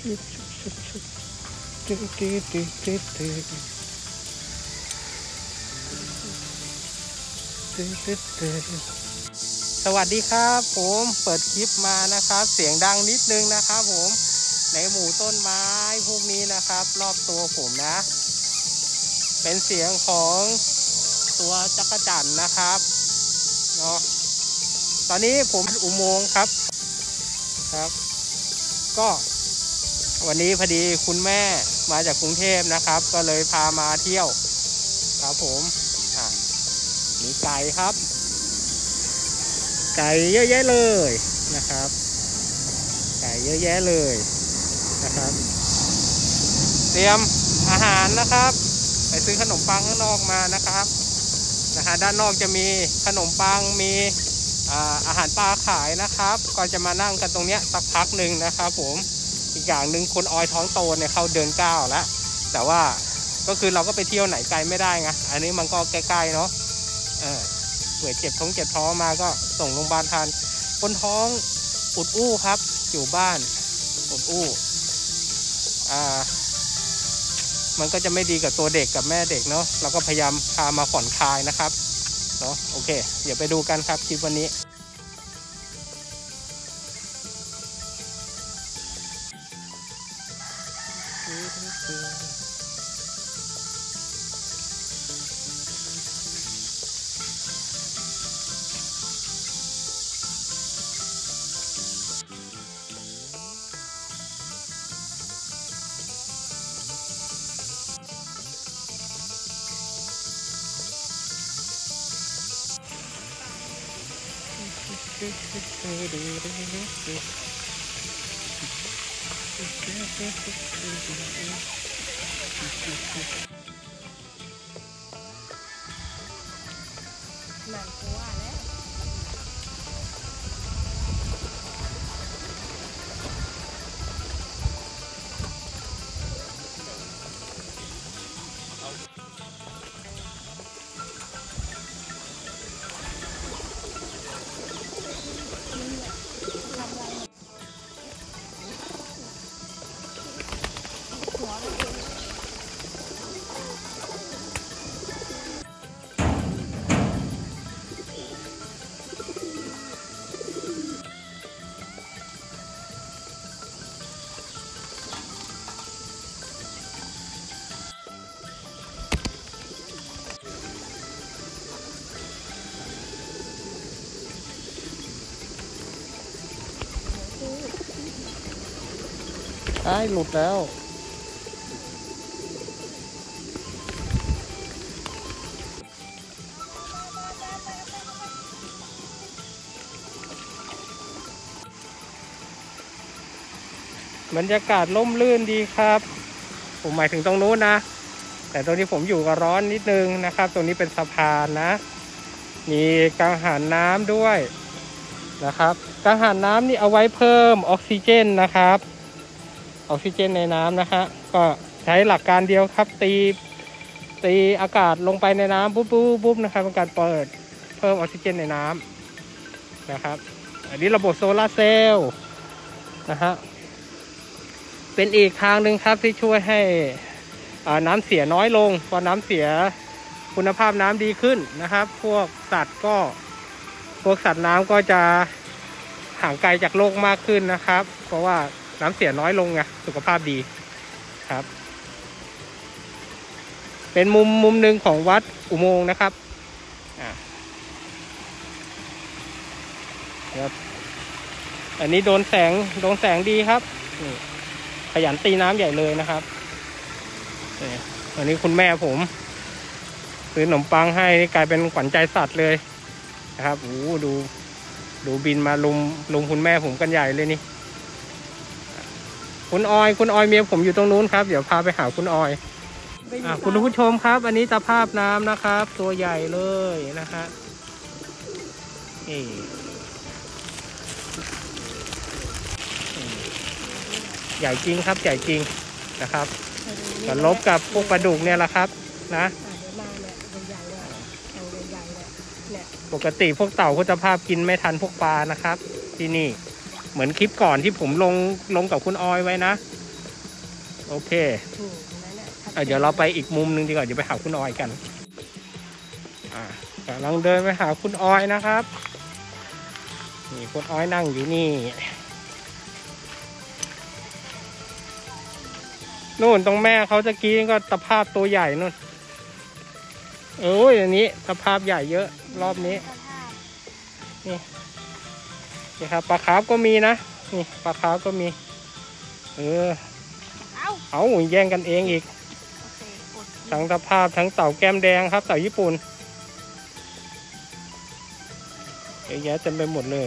สวัสดีครับผมเปิดคลิปมานะครับเสียงดังนิดนึงนะครับผมในหมู่ต้นไม้พวกนี้นะครับรอบตัวผมนะเป็นเสียงของตัวจักรจั่นนะครับเนาะตอนนี้ผมอุโมงค์ครับก็วันนี้พอดีคุณแม่มาจากกรุงเทพนะครับก็เลยพามาเที่ยวครับผมมีไก่ครับไก่เยอะแยะเลยนะครับไก่เยอะแยะเลยนะครับเตรียมอาหารนะครับไปซื้อขนมปังข้างนอกมานะครับด้านนอกจะมีขนมปังมีอาหารปลาขายนะครับก็จะมานั่งกันตรงเนี้ยสักพักหนึ่งนะครับผมอีกอย่างหนึ่งคนออยท้องโตเนี่ยเขาเดินก้าวแล้วแต่ว่าก็คือเราก็ไปเที่ยวไหนไกลไม่ได้ไงอันนี้มันก็ใกล้ๆเนาะเผื่อเจ็บท้องมาก็ส่งโรงพยาบาลทันคนท้องอุดอู้ครับอยู่บ้านอุดอู้มันก็จะไม่ดีกับตัวเด็กกับแม่เด็กเนาะเราก็พยายามพามาผ่อนคลายนะครับเนาะโอเคเดี๋ยวไปดูกันครับคลิปวันนี้นั่นกูว่าแล้วหลุดแล้วบรรยากาศร่มรื่นดีครับผมหมายถึงตรงนู้นนะแต่ตรงนี้ผมอยู่ก็ร้อนนิดนึงนะครับตรงนี้เป็นสะพานนะมีกังหันน้ำด้วยนะครับกังหันน้ำนี่เอาไว้เพิ่มออกซิเจนนะครับออกซิเจนในน้ำนะฮะก็ใช้หลักการเดียวครับตีอากาศลงไปในน้ำปุ๊บนะครับเป็นการเปิดเพิ่มออกซิเจนในน้ำนะครับอันนี้ระบบโซลาร์เซลล์นะฮะเป็นอีกทางหนึ่งครับที่ช่วยให้น้ำเสียน้อยลงพอน้ำเสียคุณภาพน้ำดีขึ้นนะครับพวกสัตว์น้ำก็จะห่างไกลจากโลกมากขึ้นนะครับเพราะว่าน้ำเสียน้อยลงไงสุขภาพดีครับเป็นมุมหนึ่งของวัดอุโมงค์นะครับอันนี้โดนแสงดีครับขยันตีน้ำใหญ่เลยนะครับอันนี้คุณแม่ผมซื้อขนมปังให้นี่กลายเป็นขวัญใจสัตว์เลยนะครับโอ้ดูบินมาลุมคุณแม่ผมกันใหญ่เลยนี่คุณออยเมียผมอยู่ตรงนู้นครับเดี๋ยวพาไปหาคุณออยคุณผู้ชมครับอันนี้ตาภาพน้ำนะครับตัวใหญ่เลยนะฮะใหญ่จริงครับใหญ่จริงนะครับก็ลบกับพวกปลาดุกเนี่ยแหละครับนะปกติพวกเต่าเขาจะภาพกินไม่ทันพวกปลานะครับที่นี่เหมือนคลิปก่อนที่ผมลงกับคุณออยไว้นะโอเคถูกตรงนั้นน่ะเดี๋ยวเราไปอีกมุมหนึ่งดีกว่าเดี๋ยวไปหาคุณออยกันกำลังเดินไปหาคุณออยนะครับนี่คุณออยนั่งอยู่นี่นู่นตรงแม่เขาจะกี้ก็ตะภาพตัวใหญ่นู่นอันนี้ตะภาพใหญ่เยอะรอบนี้นี่ครับปลาคาร์ฟก็มีนะนี่ปลาคาร์ฟก็มีเอาแย่งกันเองอีกทั้งตะภาพทั้งเต่าแก้มแดงครับเต่าญี่ปุ่นเยอะแยะเต็มไปหมดเลย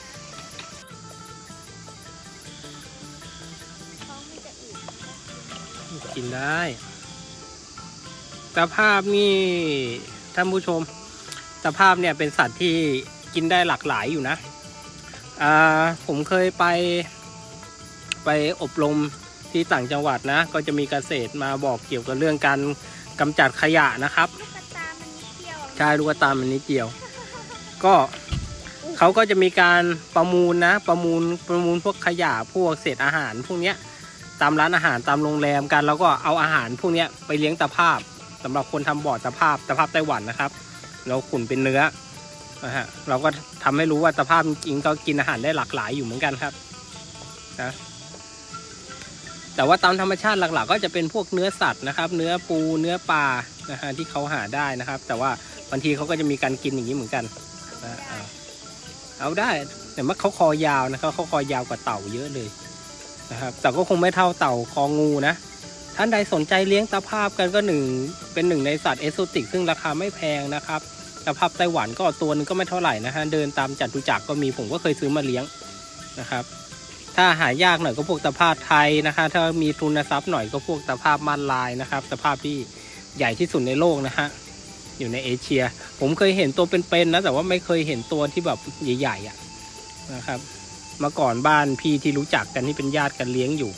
กินได้ตะภาพนี่ท่านผู้ชมตะภาพเนี่ยเป็นสัตว์ที่กินได้หลากหลายอยู่นะผมเคยไปอบรมที่ต่างจังหวัดนะก็จะมีเกษตรมาบอกเกี่ยวกับเรื่องการกำจัดขยะนะครับใช่ลูกตามันนิดเดียวก็เขาก็จะมีการประมูลนะประมูลพวกขยะพวกเศษอาหารพวกเนี้ยตามร้านอาหารตามโรงแรมกันแล้วก็เอาอาหารพวกเนี้ยไปเลี้ยงตะภาพสำหรับคนทำบ่อตะภาพไต้หวันนะครับเราขุ่นเป็นเนื้อนะฮะเราก็ทำให้รู้ว่าตะภาพจริงๆก็กินอาหารได้หลากหลายอยู่เหมือนกันครับนะแต่ว่าตามธรรมชาติหลักๆก็จะเป็นพวกเนื้อสัตว์นะครับเนื้อปูเนื้อปลานะฮะที่เขาหาได้นะครับแต่ว่าบางทีเขาก็จะมีการกินอย่างนี้เหมือนกันนะเอาได้แต่ว่าเขาคอยาวนะครับเขาคอยาวกว่าเต่าเยอะเลยนะครับแต่ก็คงไม่เท่าเต่าคองูนะท่านใดสนใจเลี้ยงตะภาพกันก็เป็นหนึ่งในสัตว์เอโซติกซึ่งราคาไม่แพงนะครับตะภาพไต้หวันก็ตัวนึงก็ไม่เท่าไหร่นะฮะเดินตามจตุจักรก็มีผมก็เคยซื้อมาเลี้ยงนะครับถ้าหายากหน่อยก็พวกตะภาพไทยนะคะถ้ามีทุนทรัพย์หน่อยก็พวกตะภาพม่านลายนะครับตะภาพที่ใหญ่ที่สุดในโลกนะฮะอยู่ในเอเชียผมเคยเห็นตัวเป็นๆนะแต่ว่าไม่เคยเห็นตัวที่แบบใหญ่ๆอ่ะนะครับเมื่อก่อนบ้านพี่ที่รู้จักกันที่เป็นญาติกันเลี้ยงอยู่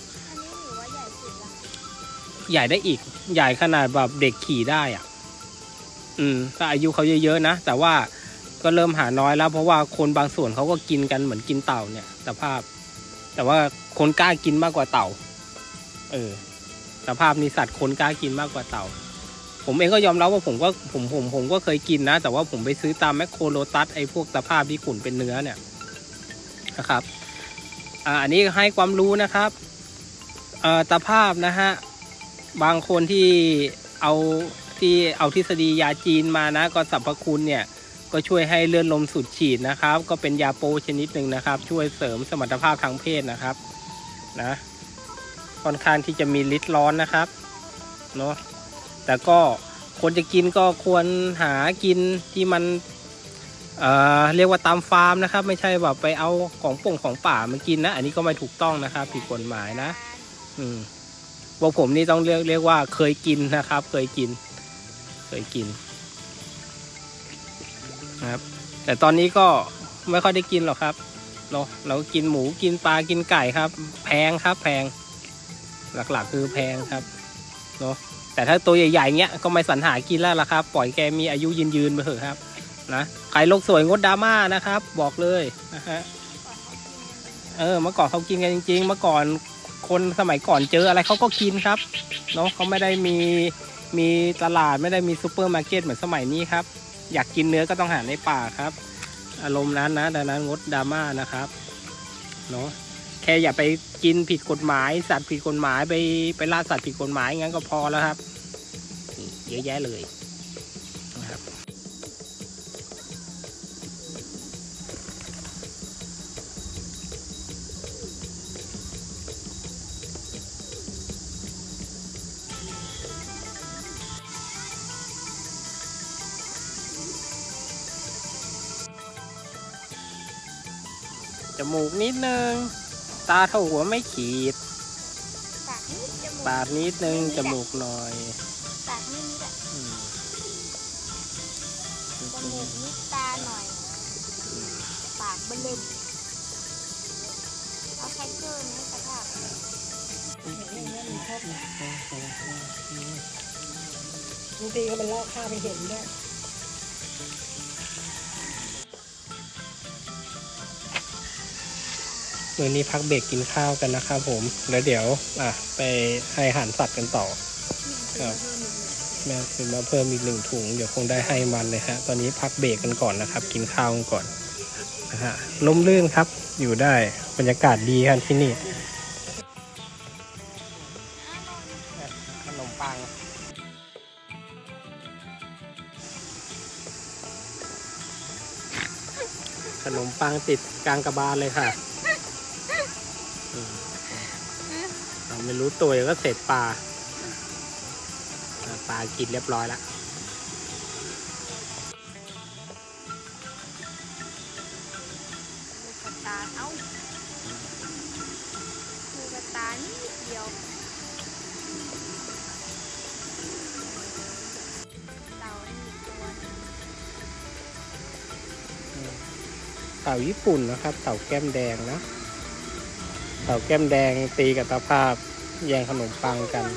ใหญ่ได้อีกใหญ่ขนาดแบบเด็กขี่ได้อ่ะถ้าอายุเขาเยอะๆนะแต่ว่าก็เริ่มหาน้อยแล้วเพราะว่าคนบางส่วนเขาก็กินกันเหมือนกินเต่าเนี่ยตะภาพแต่ว่าคนกล้ากินมากกว่าเต่าตะภาพนี่สัตว์คนกล้ากินมากกว่าเต่าผมเองก็ยอมรับว่าผมก็เคยกินนะแต่ว่าผมไปซื้อตามแมคโครโลตัสไอ้พวกตะภาพที่ขุ่นเป็นเนื้อเนี่ยนะครับอันนี้ให้ความรู้นะครับตะภาพนะฮะบางคนที่เอาทฤษฎียาจีนมานะก็สรรพคุณเนี่ยก็ช่วยให้เลือดลมสูบฉีดนะครับก็เป็นยาโปชนิดหนึ่งนะครับช่วยเสริมสมรรถภาพทางเพศนะครับนะค่อนข้างที่จะมีฤทธิ์ร้อนนะครับเนาะแต่ก็คนจะกินก็ควรหากินที่มันเรียกว่าตามฟาร์มนะครับไม่ใช่แบบไปเอาของป่ามากินนะอันนี้ก็ไม่ถูกต้องนะครับผิดกฎหมายนะพวกผมนี่ต้องเรียกว่าเคยกินนะครับเคยกินนะครับแต่ตอนนี้ก็ไม่ค่อยได้กินหรอกครับเรากินหมูกินปลากินไก่ครับแพงครับแพงหลักๆคือแพงครับเนาะแต่ถ้าตัวใหญ่ๆเงี้ยก็ไม่สรรหากินแล้วล่ะครับปล่อยแกมีอายุยืนไปเถอะครับนะใครโลกสวยงดดราม่านะครับบอกเลยนะฮะเมื่อก่อนเขากินกันจริงๆเมื่อก่อนคนสมัยก่อนเจออะไรเขาก็กินครับเนาะเขาไม่ได้มีตลาดไม่ได้มีซูเปอร์มาร์เก็ตเหมือนสมัยนี้ครับอยากกินเนื้อก็ต้องหาในป่าครับอารมณ์นั้นนะดังนั้นงดดราม่านะครับเนาะแค่อย่าไปกินผิดกฎหมายสัตว์ผิดกฎหมายไปล่าสัตว์ผิดกฎหมายงั้นก็พอแล้วครับเยอะแยะเลยนะครับจมูกนิดนึงตาเท่าหัวไม่ขีดปากนิดนึงจมูกหน่อยปากนิดแหละจมูกนิดตาหน่อยปากเบิ่มเอาแคคเกอร์นี่สภาพบางทีก็มันลอกข้าวไปเห็นด้วยมื้อนี้พักเบรกกินข้าวกันนะครับผมแล้วเดี๋ยวไปให้อาหารสัตว์กันต่อครับแม่ซื้อมาเพิ่มอีก1 ถุงเดี๋ยวคงได้ให้มันเลยฮะตอนนี้พักเบรกกันก่อนนะครับกินข้าวกันก่อนนะฮะลมลื่นครับอยู่ได้บรรยากาศดีครับที่นี่ขนมปังขนมปังติดกลางกระบาลเลยค่ะไม่รู้ตัวก็เสร็จปลากินเรียบร้อยแล้วลูกกระตาลูกกระตานิดเดียวเต่าอีกตัวนึงเต่าญี่ปุ่นนะครับเต่าแก้มแดงนะเต่าแก้มแดงตีกับตะภาพแย่งขนมปังกัน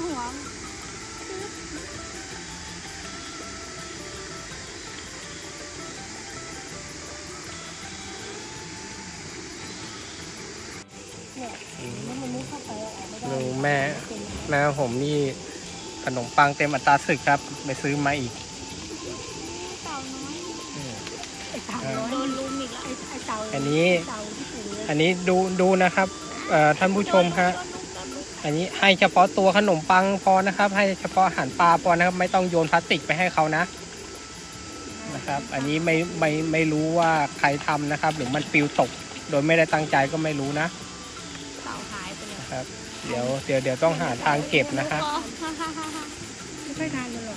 ดูแม่ผมนี่ขนมปังเต็มอัตราศึกครับไปซื้อมาอีกเต่าน้อยโดนลุมอีกแล้วไอ้เต่าอันนี้ดูนะครับท่านผู้ชมฮะอันนี้ให้เฉพาะตัวขนมปังพอนะครับให้เฉพาะอาหารปลาพอนะครับไม่ต้องโยนพลาสติกไปให้เขานะครับอันนี้ไม่รู้ว่าใครทำนะครับหรือมันปลิวตกโดยไม่ได้ตั้งใจก็ไม่รู้นะเต่าหายไปเลยครับเดี๋ยวต้องหาทางเก็บนะครับไม่ค่อยทานเลยหรอก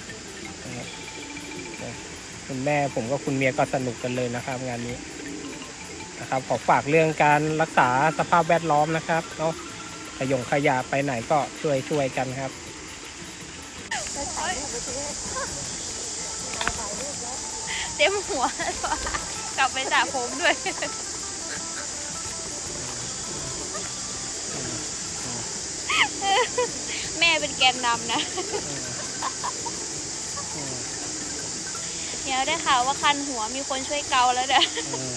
คุณแม่ผมกับคุณเมียก็สนุกกันเลยนะครับงานนี้นะครับขอฝากเรื่องการรักษาสภาพแวดล้อมนะครับเนาะขยะไปไหนก็ช่วยกันครับเต็มหัวกลับไปสระผมด้วยแม่เป็นแกนนำนะเดี๋ยวได้ข่าวว่าคันหัวมีคนช่วยเกาแล้วเด้อ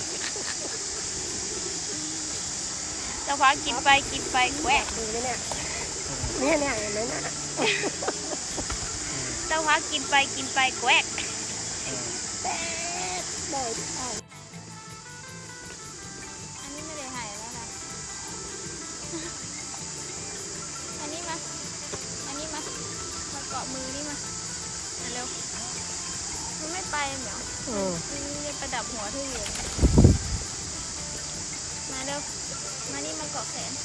จะพักกินไปแหวกดูเนี่ยเห็นไหมน่ะจะพักกินไปแหวกอันนี้ไม่ได้หายแล้วนะอันนี้มาเกาะมือนี่มาเร็วมันไม่ไปเหมียวมันประดับหัวที่อยู่มาเร็วมานี่มาเกาะแขน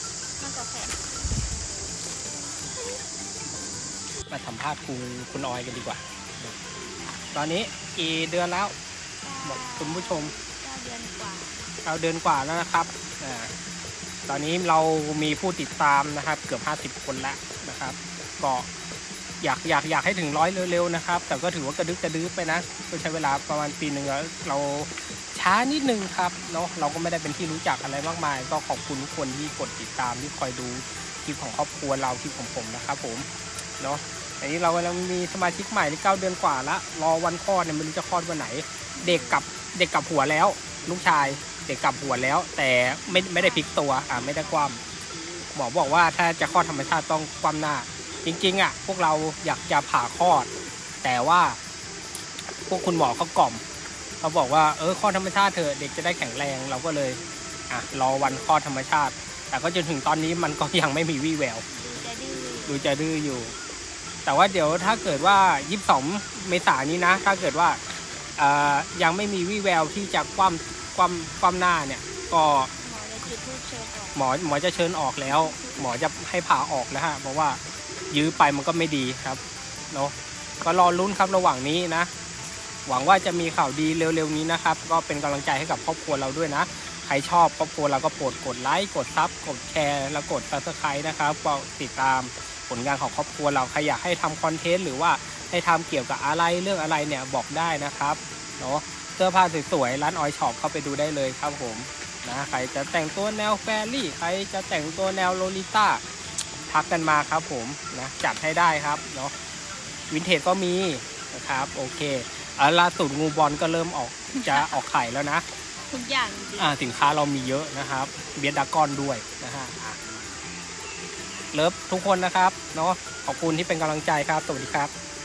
มาสัมภาษณ์คุณออยกันดีกว่าตอนนี้กี่เดือนแล้วบอกคุณผู้ชม 9 เดือนกว่า 9 เดือนกว่าแล้วนะครับตอนนี้เรามีผู้ติดตามนะครับเกือบ50 คนแล้วนะครับก็อยากให้ถึง100เร็วๆนะครับแต่ก็ถือว่ากระดึ๊บไปนะก็ใช้เวลาประมาณปีหนึ่งแล้วเราช้านิดนึงครับเนาะเราก็ไม่ได้เป็นที่รู้จักอะไรมากมายก็ขอบคุณทุกคนที่กดติดตามที่คอยดูคลิปของครอบครัวเราคลิปของผมนะครับผมเนาะอันนี้เรากำลังมีสมาชิกใหม่ที่9 เดือนกว่าละรอวันคลอดเนี่ยไม่รู้จะคลอดวันไหนเด็กกับหัวแล้วลูกชายเด็กกับหัวแล้วแต่ไม่ได้พลิกตัวไม่ได้คว่ำหมอบอกว่าถ้าจะคลอดธรรมชาติต้องคว่ำหน้าจริงๆพวกเราอยากจะผ่าคลอดแต่ว่าพวกคุณหมอเขากล่อมเขาบอกว่าคลอดธรรมชาติเถอะเด็กจะได้แข็งแรงเราก็เลยรอวันคลอดธรรมชาติแต่ก็จนถึงตอนนี้มันก็ยังไม่มีวี่แววดูจะดื้ออยู่แต่ว่าเดี๋ยวถ้าเกิดว่า22 เมษายนนี้นะถ้าเกิดว่ายังไม่มีวี่แววที่จะคว่ำหน้าเนี่ยก็หมอจะเชิญออกแล้วหมอจะให้ผ่าออกแล้วฮะเพราะว่ายื้อไปมันก็ไม่ดีครับเนาะก็รอลุ้นครับระหว่างนี้นะหวังว่าจะมีข่าวดีเร็วๆนี้นะครับก็เป็นกำลังใจให้กับครอบครัวเราด้วยนะใครชอบครอบครัวเราก็โปรดกดไลค์กดซับกดแชร์แล้วกด Subscribe นะครับก็ติดตามผลงานของครอบครัวเราใครอยากให้ทำคอนเทนต์หรือว่าให้ทำเกี่ยวกับอะไรเรื่องอะไรเนี่ยบอกได้นะครับเนาะเสื้อผ้าสวยๆร้านออยช็อปเข้าไปดูได้เลยครับผมนะใครจะแต่งตัวแนวแฟรี่ใครจะแต่งตัวแนวโลลิต้าทักกันมาครับผมนะจัดให้ได้ครับเนาะวินเทจก็มีนะครับโอเคล่าสุดงูบอลก็เริ่มจะออกไข่แล้วนะทุกอย่างจริงสินค้าเรามีเยอะนะครับเบียดดากอนด้วยนะฮะเลิฟทุกคนนะครับเนาะขอบคุณที่เป็นกำลังใจครับสวัสดีครับ